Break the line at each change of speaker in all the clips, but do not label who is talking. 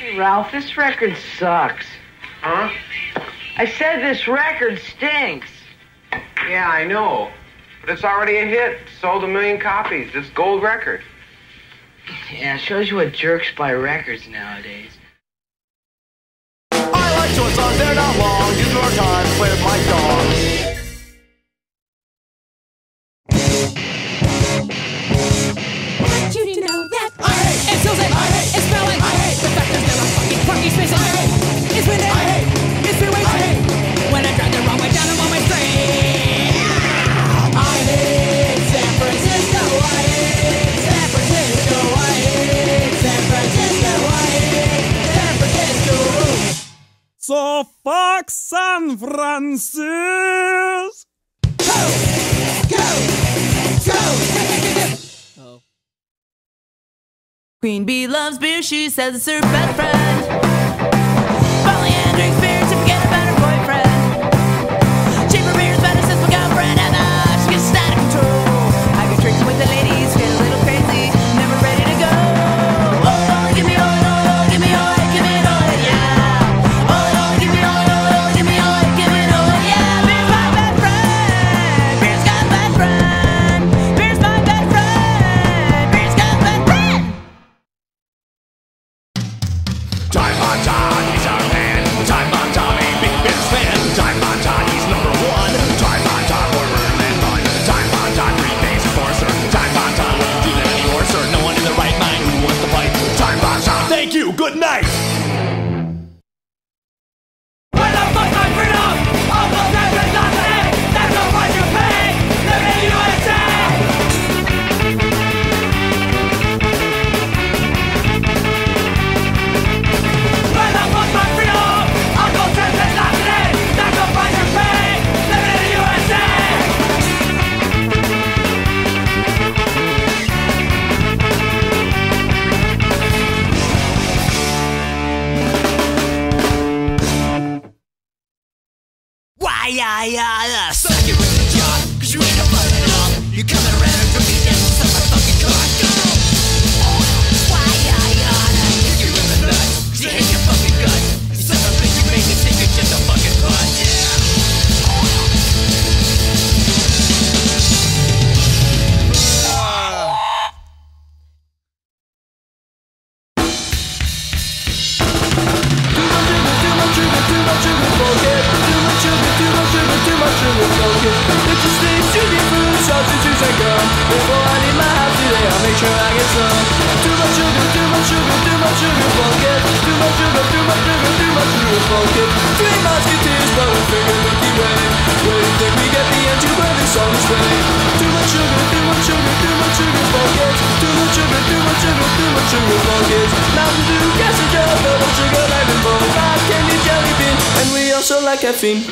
Ralph, this record sucks.
Huh?
I said this record stinks.
Yeah, I know. But it's already a hit. Sold 1 million copies. It's gold record.
Yeah, it shows you what jerks buy records nowadays.
I like short songs, they're not long. Use more time, play with my dog.
Want you to know that I hate it's Susan, I hate it's spelling, I hate the fact there's never fucking parking spaces, I hate it's windy, I hate it's freeway, I hate when I drive the wrong way down a one-way street. I hate San Francisco, I hate San Francisco, I hate San Francisco, I hate San Francisco.
So fuck San Francisco.
Go, go, go, oh. Queen Bee loves beer, she says it's her best friend. Pollyanna drinks beer to forget about her boyfriend. Cheaper beer's better since my girlfriend and she gets out of control. I go drinking with the ladies, get a little crazy, never ready to go. Oh, give me oil, give me oil, give me oil, yeah. Oh, give me oil, give me oil, give me oil, yeah. Beer's my best friend, beer's got best friend, beer's my best friend, beer's got best friend.
Time on John, he's our man. Time on Tommy, big Bears fan. Time on John, he's number one. Time on John, forward and fun. Time on John, 3 days enforcer. Time on John, won't do that anymore, sir. No one in their right mind who wants to fight. Time on John, thank you, good night. When I fight my freedom, I'll go down to nothing. That's the price you pay. Live in USA. When I fight my freedom, I'll go down to nothing. That's the price you pay. Live in USA. Why, suck it with the job, 'cause you ain't a fighting at all. You coming around and me down, suck my fucking cock. Why, kick you in the nuts, 'cause you hate your fucking guts. You son of a bitch, you make me think you're just a fucking cunt, yeah.
Like caffeine.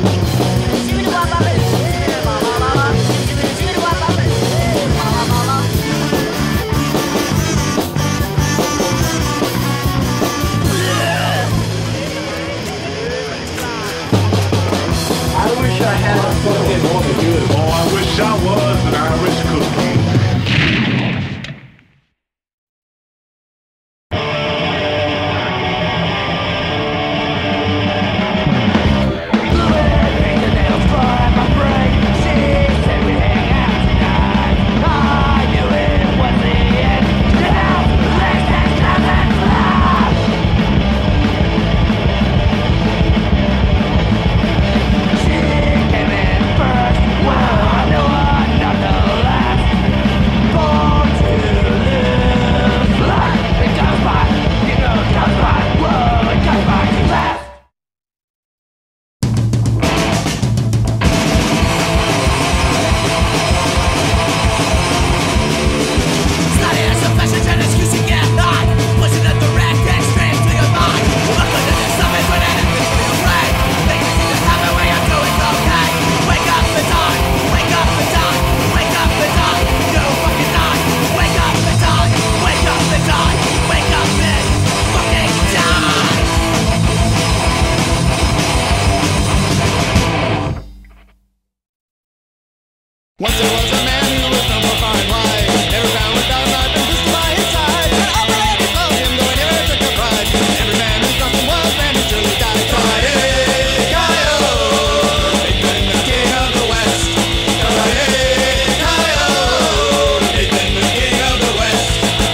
Once there was a man who was no more far and wide. Never found without life and just by his side. And all the ladies loved him, though he never took a pride. Every man who something was, man who truly died. K-I-O, Nathan, the king of the West. K-I-O, Nathan, the king of the West.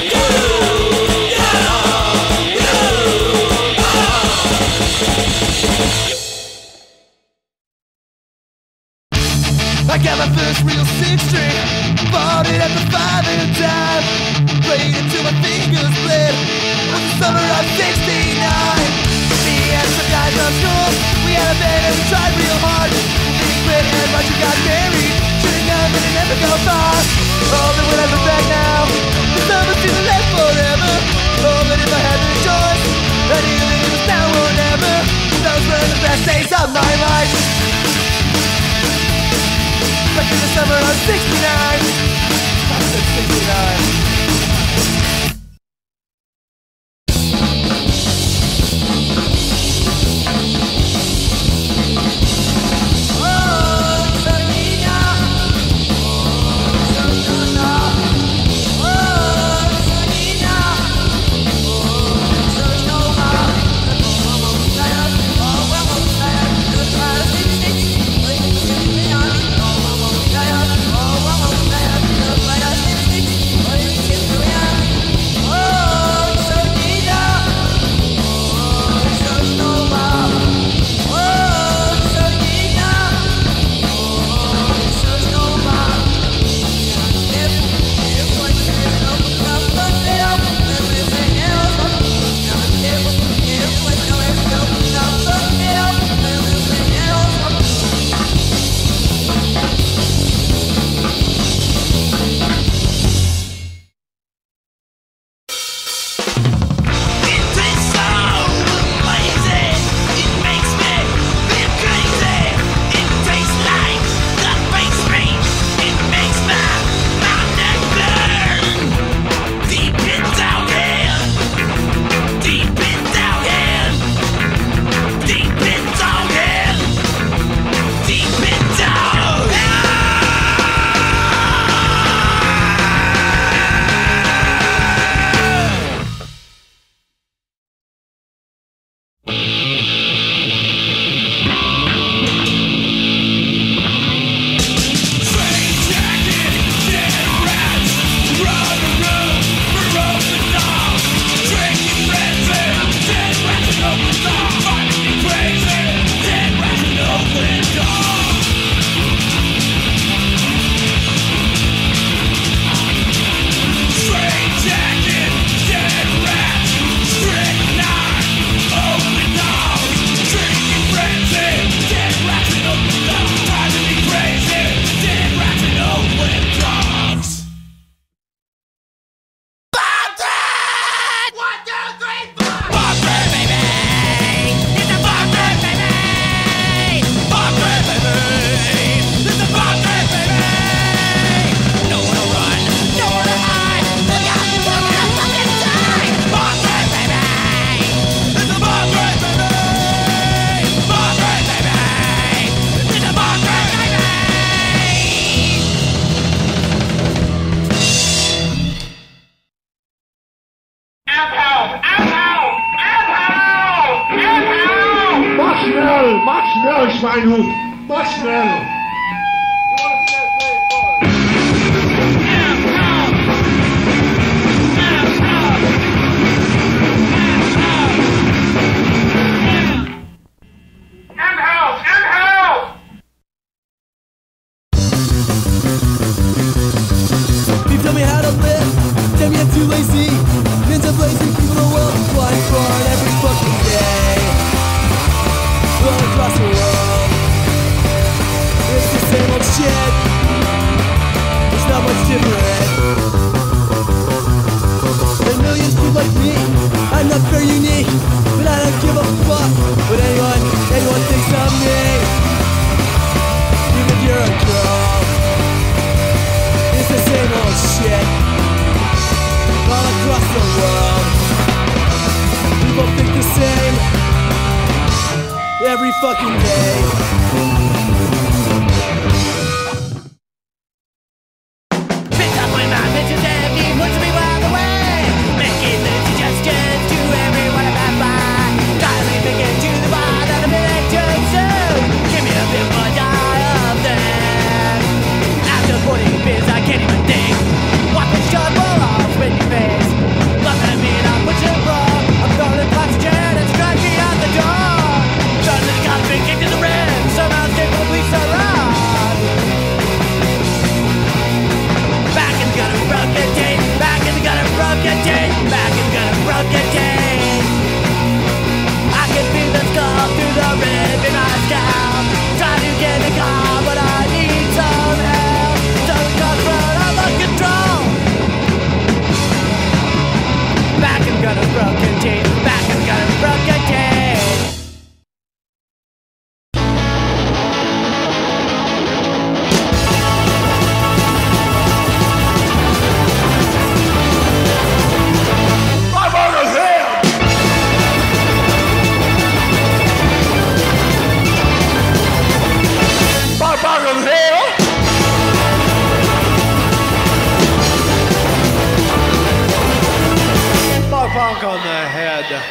I got my first real six string, bought it at the 5 and dime, played it till my fingers bled. It was the summer of '69. Me and some guys on school, we had a band and we tried real hard. We quit and Roger got married, should've known that it never go far. Oh, but when I look back now, the summer seems to last forever. Oh, but if I had the choice, I'd either it was now or never. Those were the best days of my life. Back in the summer of '69. I said '69.
Schweinhund! Mach schnell!
Tell me how to live, tell me I'm too lazy. Men's are blazing, people the world flying front every fucking day. All across the world, it's the same old shit. It's not much different. There are millions people like me, I'm not very unique, but I don't give a fuck what anyone thinks of me. Even if you're a girl, it's the same old shit all across the world. People think the same every fucking day.
Pick up when my bitches and he puts me out the way. Making the suggestions to everyone I pass by. Dialing to get to the bar that I'm in too soon. Give me a bit more dial after 40 beers I can't even think. Watch the shot roll off with your face. Look at me and I'll put you wrong. I'm throwing oxygen and strike me out the door. Turn the cops been kicked in the ribs. Somehow escape the police around. Back and got a broken teeth. Back and got a broken teeth. Back and got a broken teeth. I can feel the skull through the rib in my scalp. Try to get in the car, but I need some help. So the car's run out of control. Back and got a broken teeth. Back and got a broken teeth.
Bonk on the head.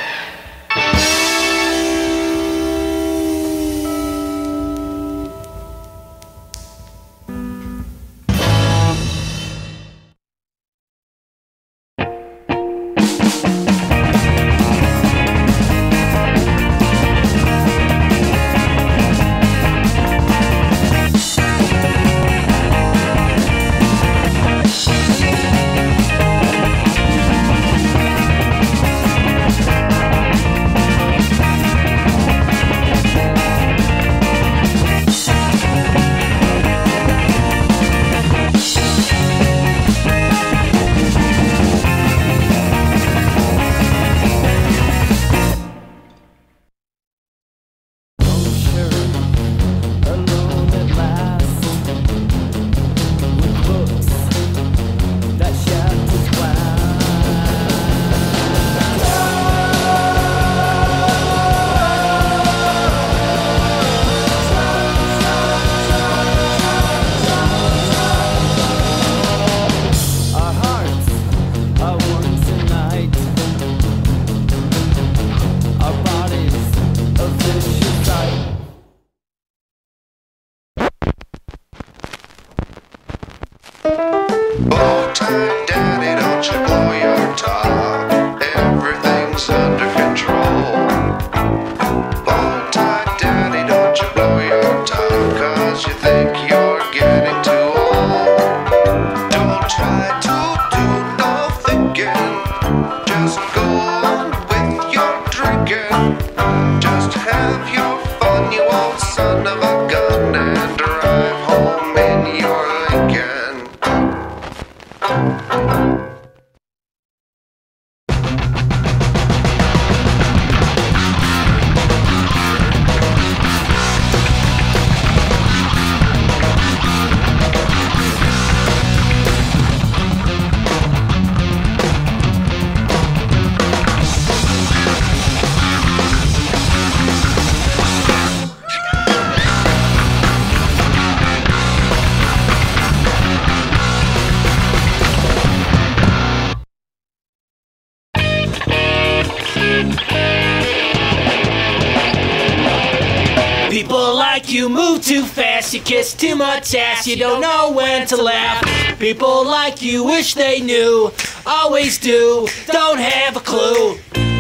like you move too fast, you kiss too much ass, you don't know when to laugh. People like you wish they knew, always do, don't have a clue.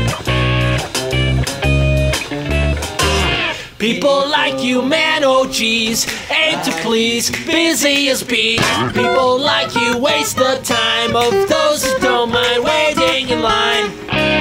People like you, man, oh geez, aim to please, busy as bees. People like you waste the time of those who don't mind waiting in line.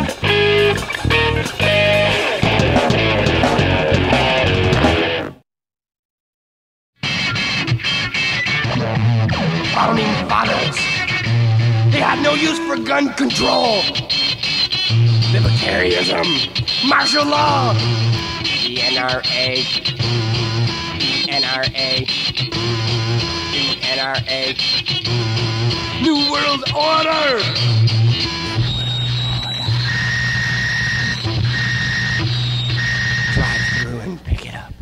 Founding fathers, they had no use for gun control. Libertarianism, martial law, the NRA, the NRA, the NRA, New World Order. Drive through and pick it up.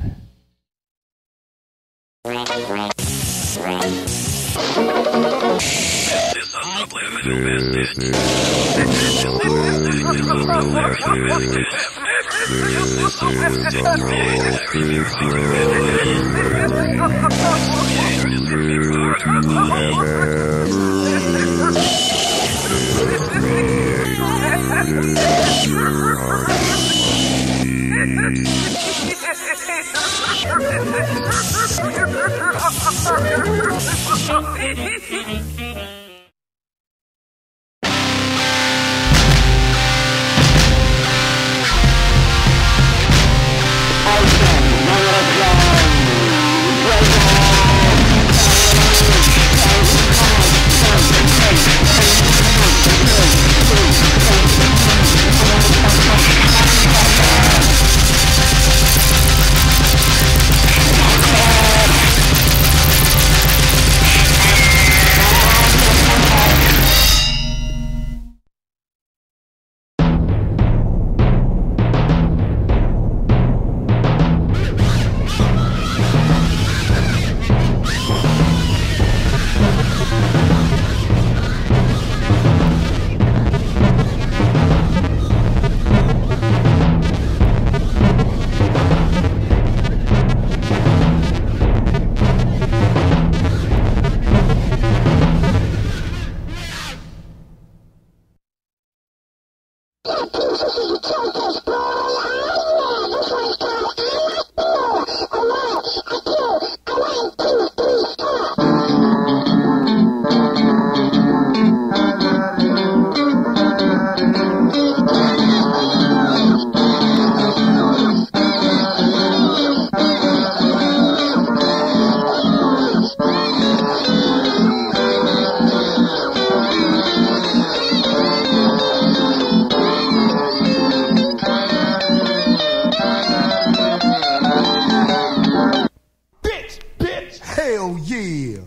Hell yeah!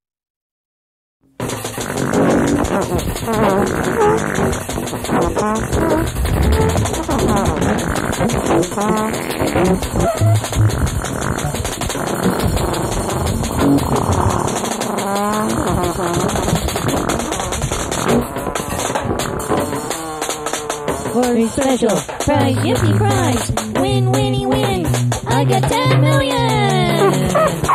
Very special prize, Yippee prize! Win, winnie, win! I got 10 million!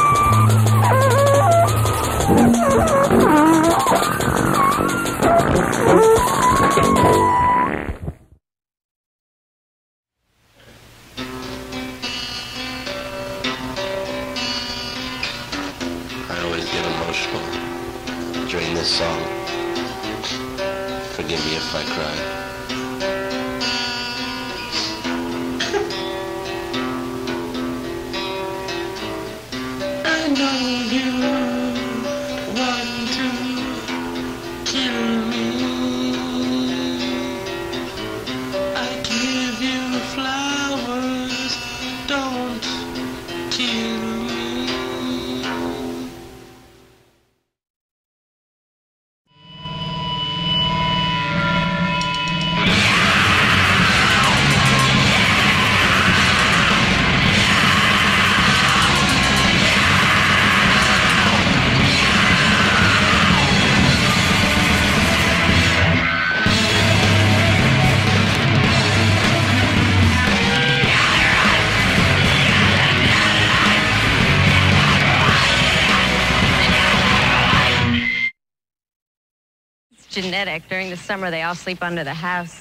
I always get emotional during this song. Forgive me if I cry.
I know you want to kill me. I give you flowers, don't kill me.
genetic. During the summer, they all sleep under the house.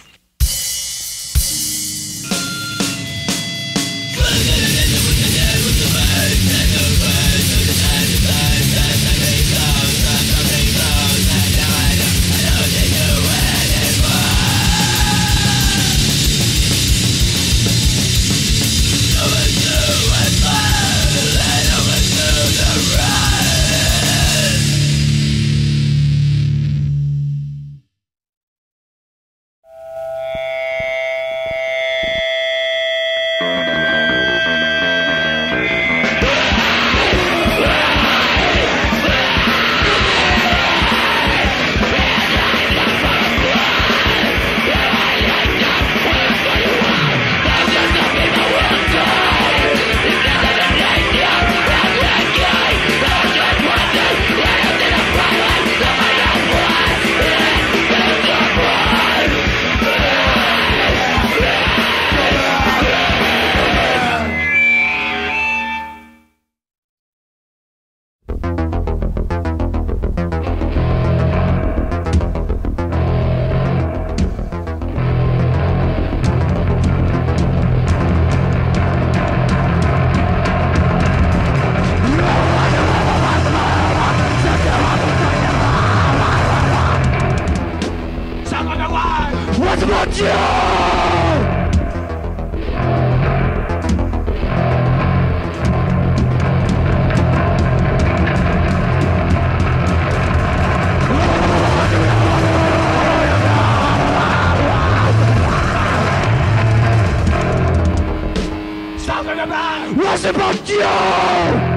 What's about you?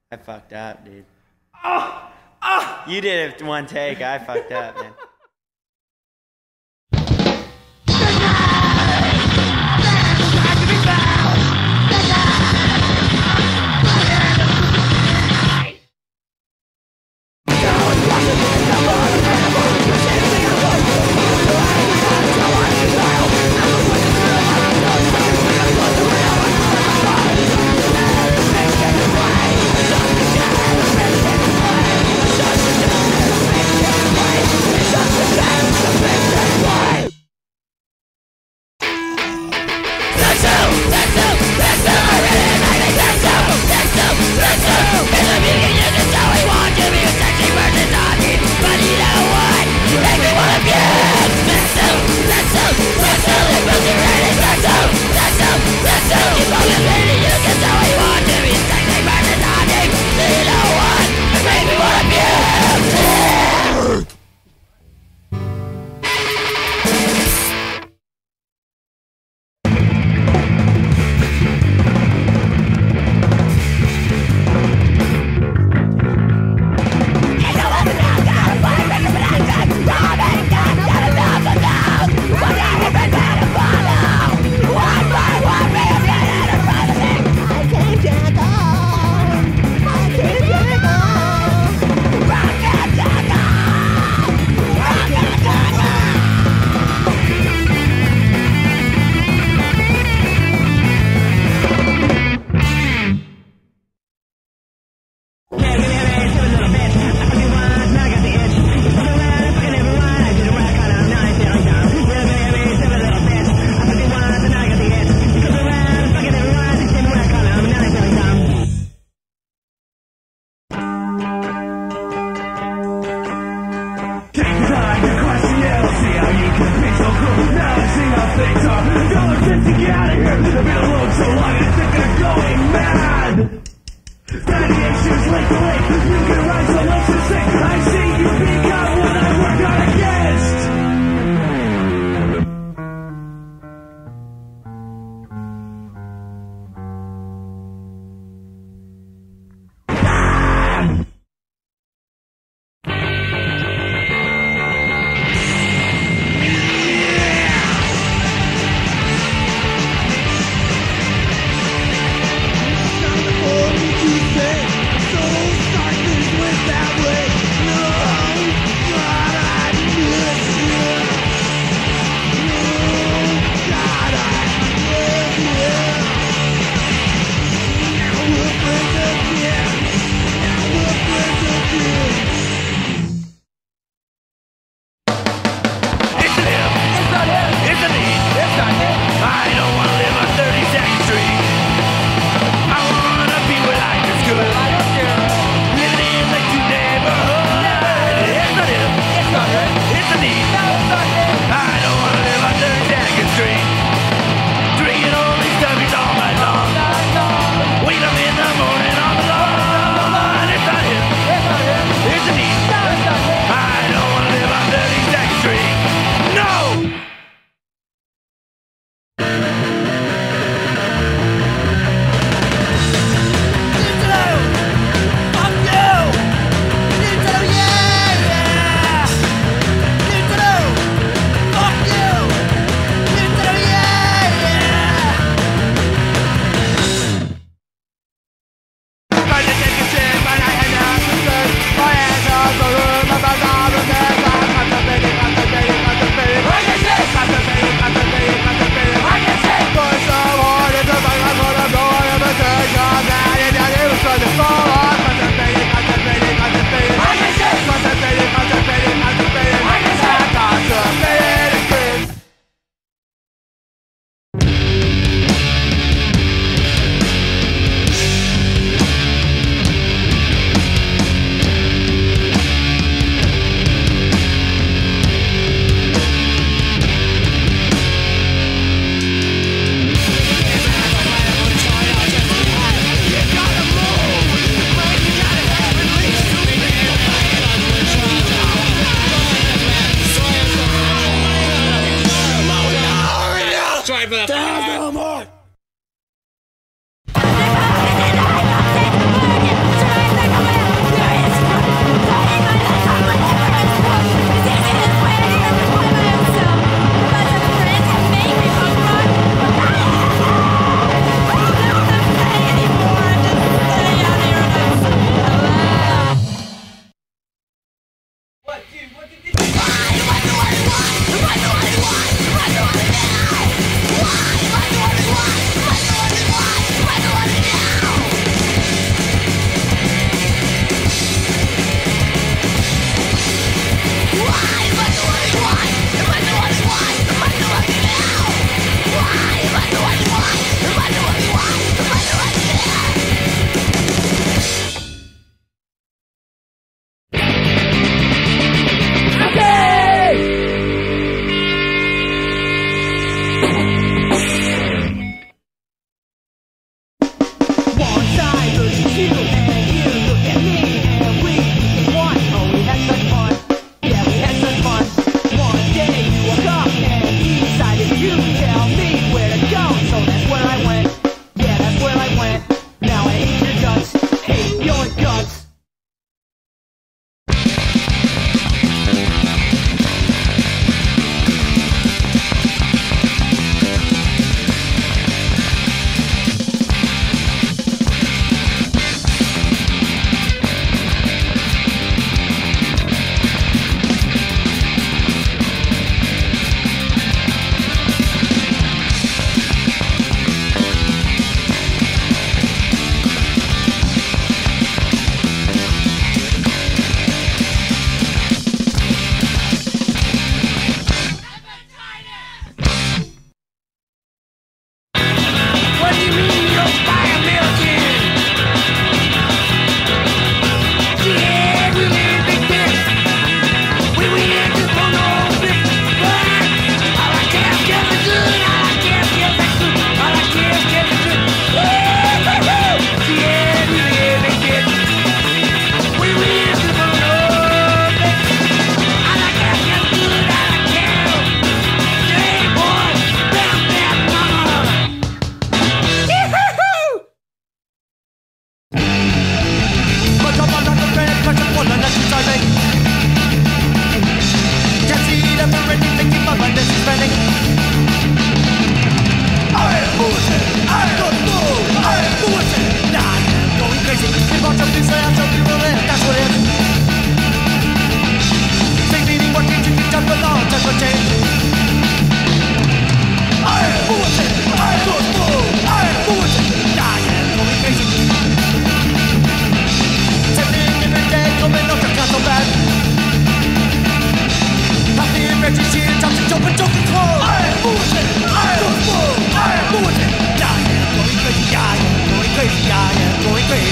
I fucked up, dude. You did it one take. I fucked up, man.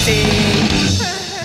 see.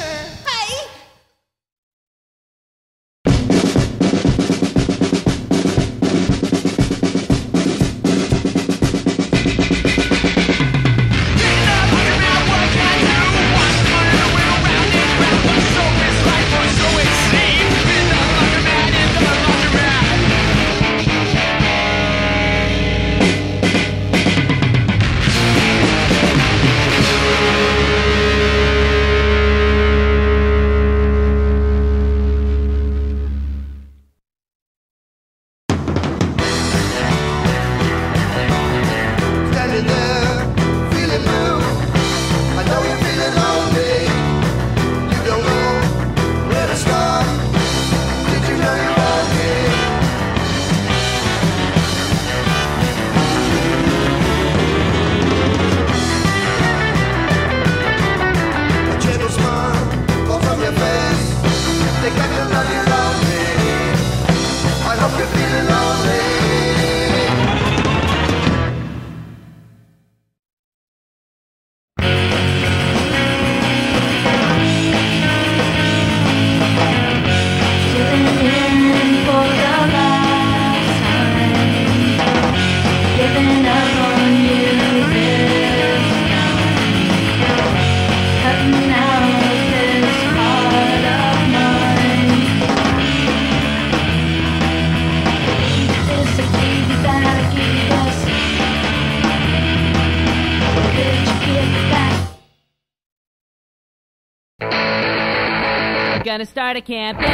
Gonna start a campaign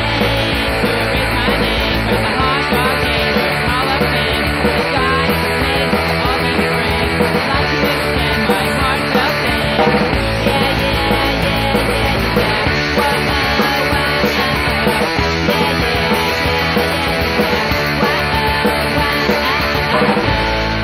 to erase my name from the hard rock game. Hall of Fame. The sky made all these rings. Not to extend my heartfelt thanks. Yeah, yeah, yeah, yeah, yeah. Wah, wah, wah, yeah, yeah, yeah, yeah. Wah, wah, wah.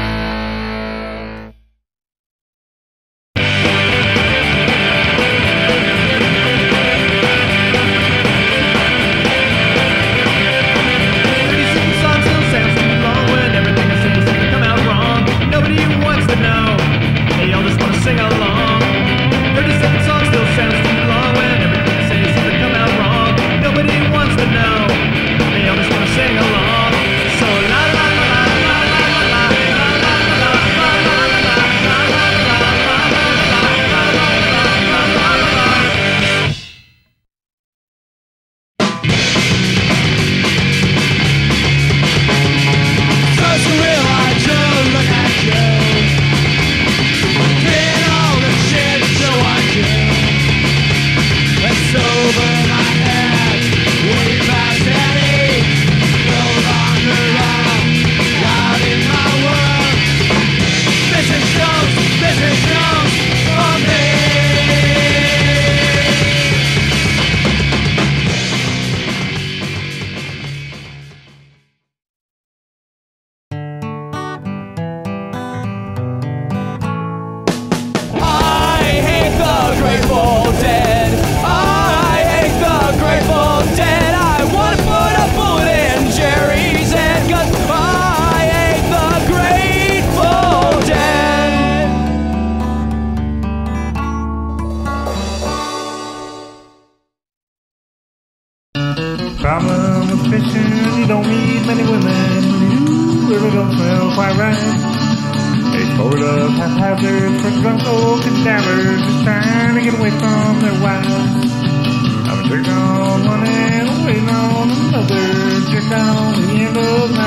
Problem with fishing, you don't meet many women. You really don't smell quite right. They sort of haphazard for drunk old cadavers just trying to get away from their wives. I'm a jerk on one end, waiting on another. Jerk on the end of my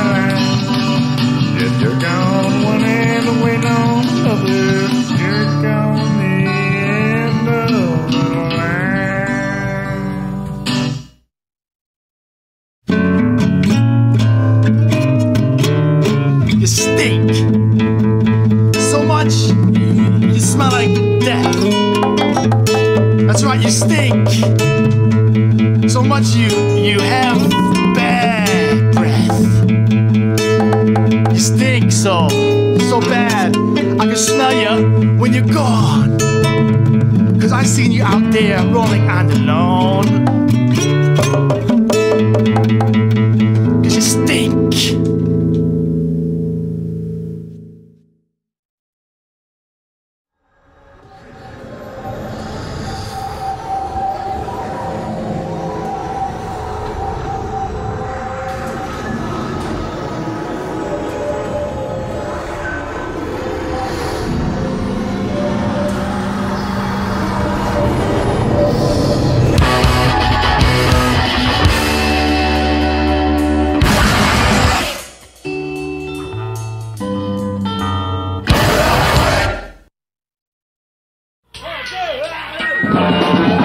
line. Just jerk on one end, waiting on another. Jerk on the end of the line.
You stink so much, you smell like death. That's right, you stink so much you have bad breath. You stink so bad, I can smell you when you're gone. 'Cause I seen you out there rolling on the lawn. 'Cause you stink.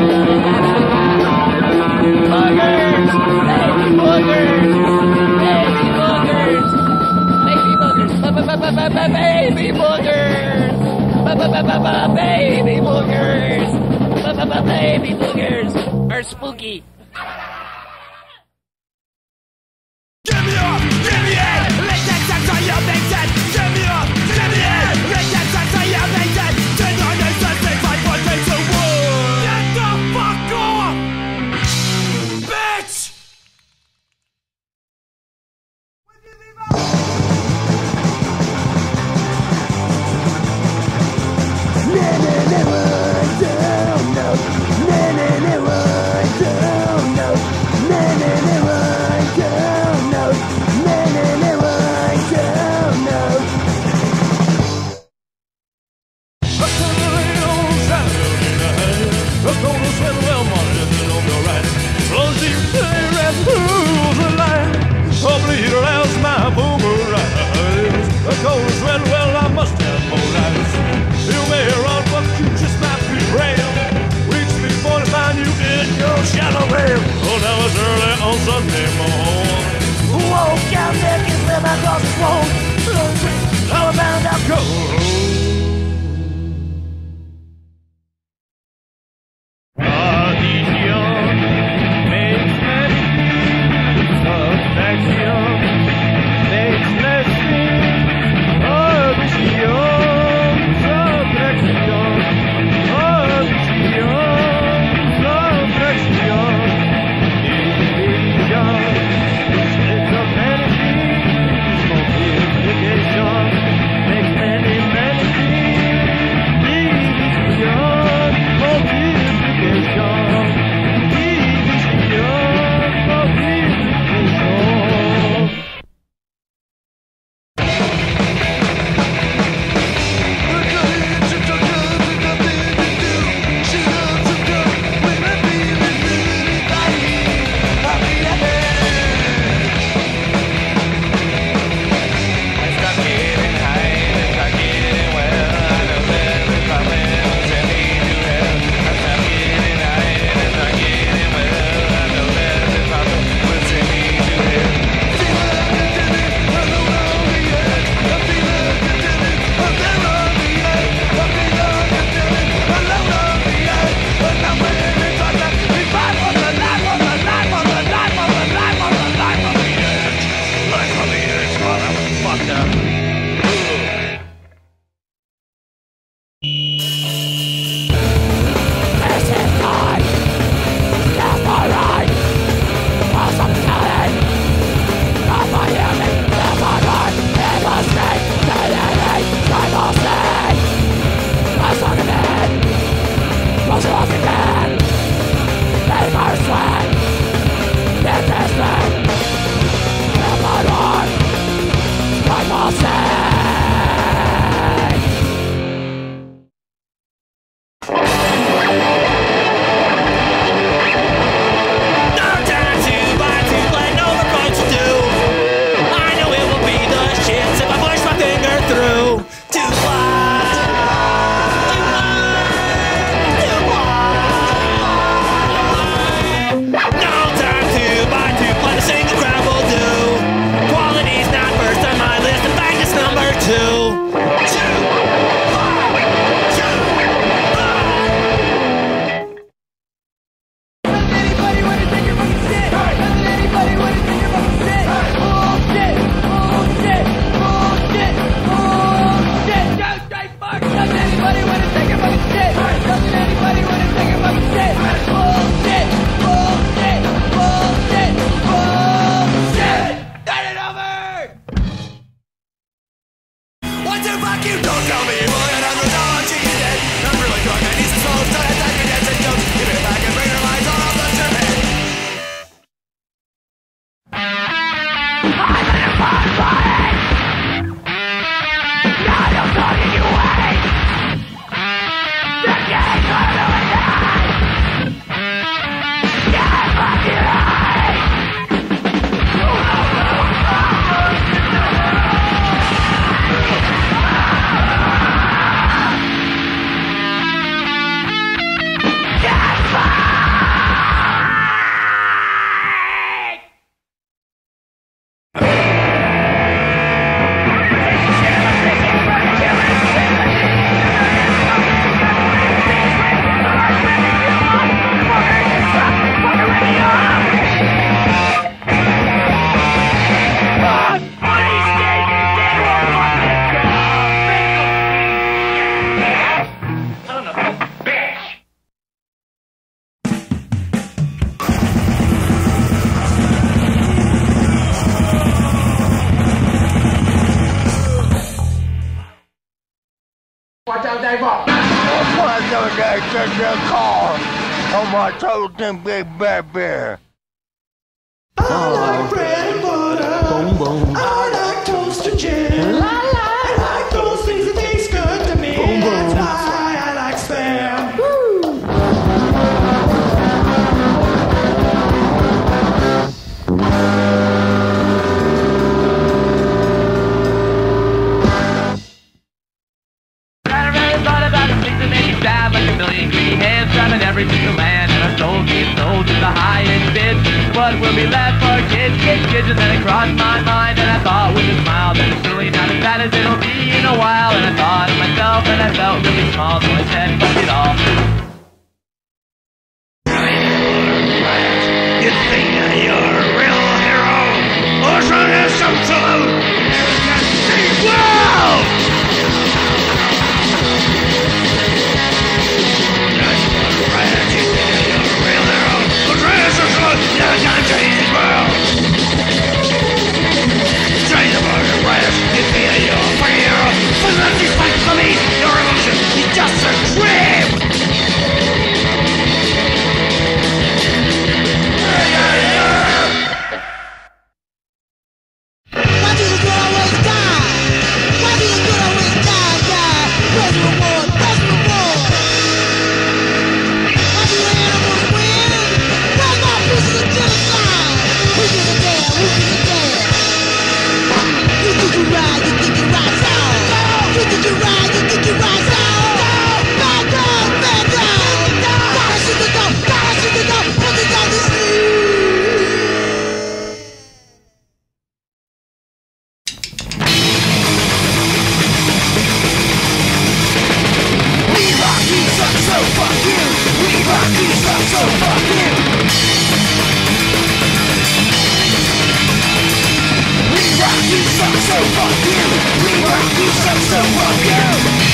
Baby boogers! Baby boogers! Baby boogers are spooky.
Give me up, give me it. Let that sex on your makes it. Give me up, give me it. Let that sex on your makes it. Turn on the sunset, fight for takes the wood. Get the fuck off, bitch!
Oh, now it's early on Sunday morning.
Woke out there, can live across the road. I'm bound to go.
Yeah.
on my totem, big baby.
I like bread and butter.
Boom, boom.
I like toast and jam. I like those things that taste good to me.
Boom, boom.
That's why I like Spam.
I really thought about the things that make you sad, like a million greedy hands grabbing every single land. And our souls being sold to the highest bid. What will be left for kids, kids, and then it crossed my mind. And I thought with a smile that it's really not as bad as it'll be in a while. And I thought of myself and I felt really small, so I said, fuck it all.
You think that you're a real hero? Or should I have some salute? Wow! Just a dream!
Why do the good always die? Why do the good always die? Where's the reward? Where's the reward? Why do the animals win? Where's my pieces of genocide? Who did it there? Who did it there? You think you ride, you think you ride down. You think you ride, you think you ride down. Back down, back down. Gotta shoot the gun, gotta shoot the gun. Put the gun to sleep.
We rock, you suck, so fuck you. We rock, you suck, so fuck you. We rock, you suck, so fuck you. We rock, you suck, so fuck you.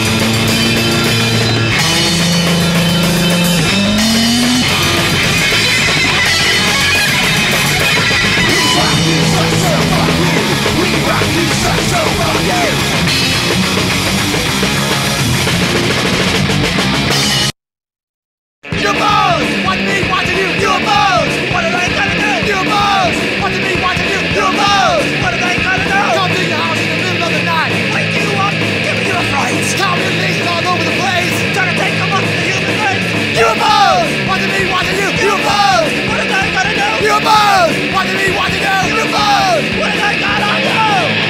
We rock, you suck, so fuck you. We rock, you suck, so fuck you. You boss! What me watching you? You boss! What did I gotta do? You boss! What did me watching you? You boss! What did I gotta do? Come to your house in the middle of the night. Wake you up, give me your fright. How many nations all over the place? Trying to take them up to the human race. You boss! What did me watching you? You boss! What did I gotta do? You boss! What did me watching you? You boss! What did I gotta do?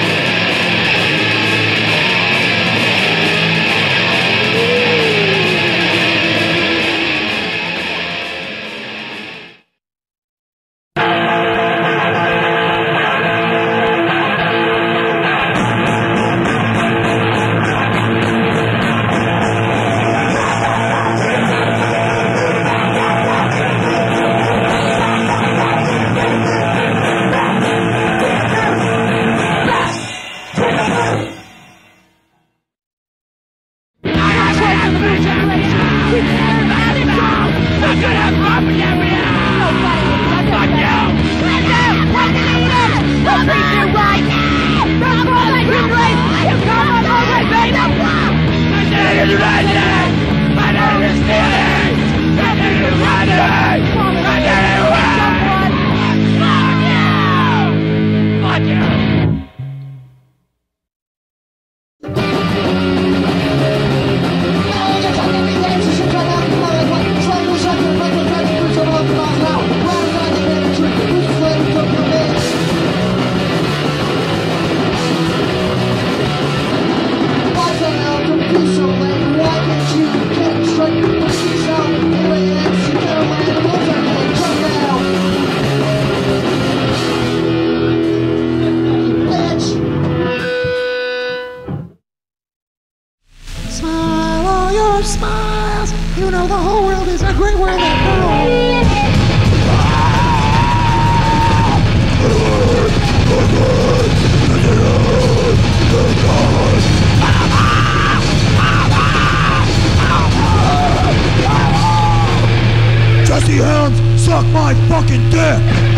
Smile all your smiles. You know the whole world is a great world after
Jesse Helms, suck my fucking dick!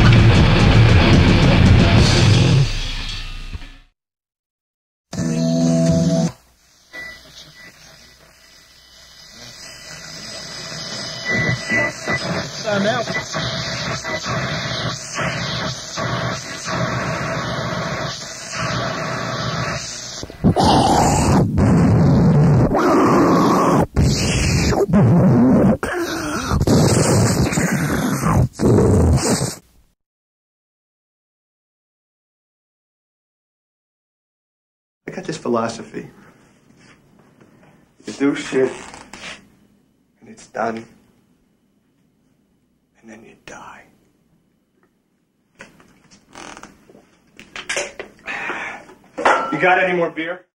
Yes.
I'm out.
I got this philosophy. You do shit, and it's done, and then you die. You got any more beer?